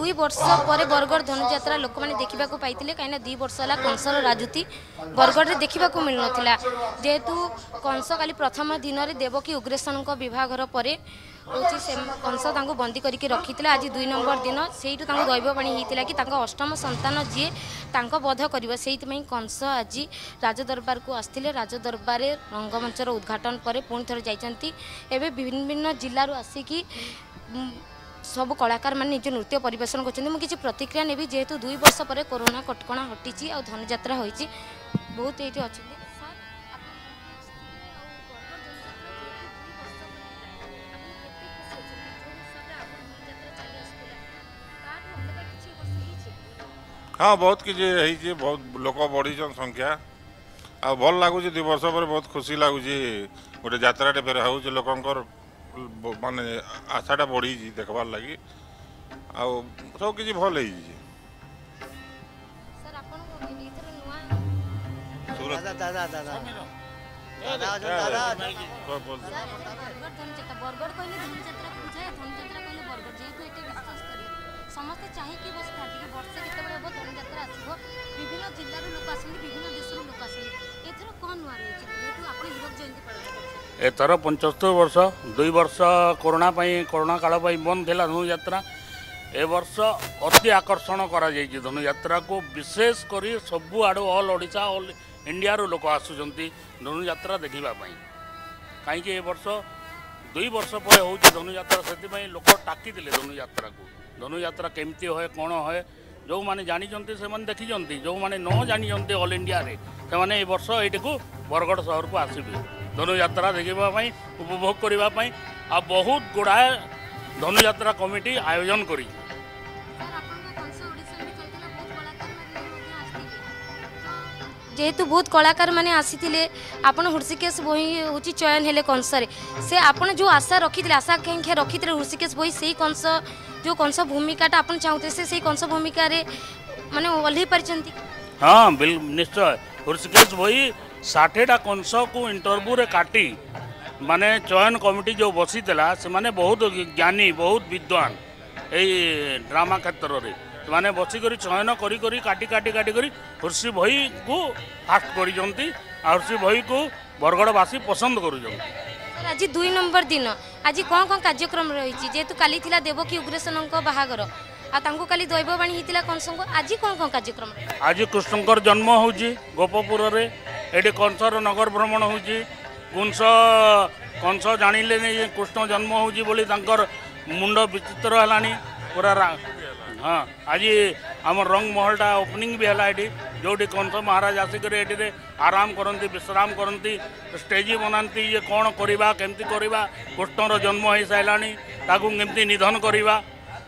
2 वर्ष पर बरगढ़ धनुजात्रा लोक मैंने देखा पाई कहीं 2 वर्ष है कंसर राजूति बरगढ़ में देखा मिल ना जेहेतु कंस काली प्रथम दिन में देवकी उग्रेसन विवाहर पर कंस बंदी करके रखी आज 2 नंबर दिन से दैववाणी होता कि अष्टम संतान जी बध कर से कंस आज राजदरबार को आसते राजदरबार रंगमंचर उद्घाटन पर पुणी थे जाती विभिन्न भिन्न जिलूर आसिकी सब कलाकार मान निज नृत्य परिवेशन कर प्रतिक्रिया नेबी जेहेतु 2 वर्ष पर कोरोना कटकणा हटी आ धनुजात्रा होती बहुत ये अच्छा हाँ बहुत किसी बहुत लोक बढ़ी संख्या आ भल लगुच 2 वर्ष पर बहुत खुशी लगुच गोटे जात्राटे फेर हो लोकंर माने आशाटा बढ़ी देखबार लगी आ सब किसी भल समस्ते चाहिए बस वर्षे के धनुजात्रा आसो विभिन्न जिलूर लोक आस विभिन्न देश लोक आस एथर कौन नुआ रही आप हीरक जयंती पालन एथर 75 वर्ष 2 वर्ष कोरोना काल बंद थी धनुजात्रा ए वर्ष अति आकर्षण करा धनुजात्रा को विशेषकर सबु आड़ ऑल ओडिशा ऑल इंडिया रो लोक आसुंच धनुजात्रा देखापी कहीं वर्ष 2 वर्ष पर हो धनुजात्रा से लोक टाकी धनुजात्रा को धनुजात्रा केमती होए कौन होए जो मैंने जानी से देखी जो मैंने न जानी ऑल इंडिया रे से मैंने ए वर्ष ये बरगढ़ सहर को आसबे धनुजात्रा देखापी उपभोग करने आ बहुत गुड़ाए धनुजात्रा कमिटी आयोजन करी जेहेतु बहुत कलाकार मैंने आसी आपन हृषिकेश बोही हूँ चयन हेले कंसरे से आपन जो आशा रखी आशा आकांक्षा रखी हृषिकेश बोही से कंस जो कंस भूमिकाटा आपन चाहते से कंस भूमिका रे माने ओल्ही परिचंती। हाँ निश्चय हृषिकेश बोही 60टा कंस को इंटरव्यू रे काटी माने चयन कमिटी जो बसी से माने बहुत ज्ञानी बहुत विद्वान यही ड्रामा क्षेत्र में माने बसिक चयन करी काटी काटी काटी करी हृषि भई को फास्ट कर हृषि भई को बरगढ़वासी पसंद कर आज 2 नंबर दिन आज कौन कौन कार्यक्रम रही जेहेतु काली थिला देवकी उग्रेसन बाहागर आंको काली दैववाणी होता कंस को आज कौन कौन कार्यक्रम आज कृष्णकर जन्म हो गोपपुर रे एटी कंसर नगर भ्रमण हो कंस जानिले नहीं कृष्ण जन्म हो मुंड विचित्र है पूरा हाँ आज आम रंग महलटा ओपनिंग भी है ये जो कंस महाराज आसिक ये आराम करती विश्राम करती स्टेज बनाती ये कौन करवा केमती करवा कृष्णर जन्म हो सारा केमती निधन करवा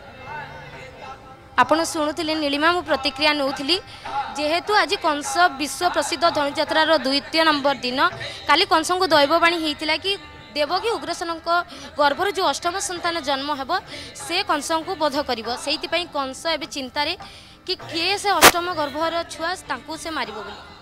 आपण शुणुले नीलिमा मु प्रतिक्रिया नौली जेहेतु आज कंस विश्व प्रसिद्ध धनुजात्रार 2 नंबर दिन काली कंस को दैववाणी होता कि देवकी उग्रसेन गर्भर जो अष्टम संतान जन्म हेब से कंस को बोध कर से कंस एवं चिंतार कि किए से अष्टम गर्भर छुआ से मार बोली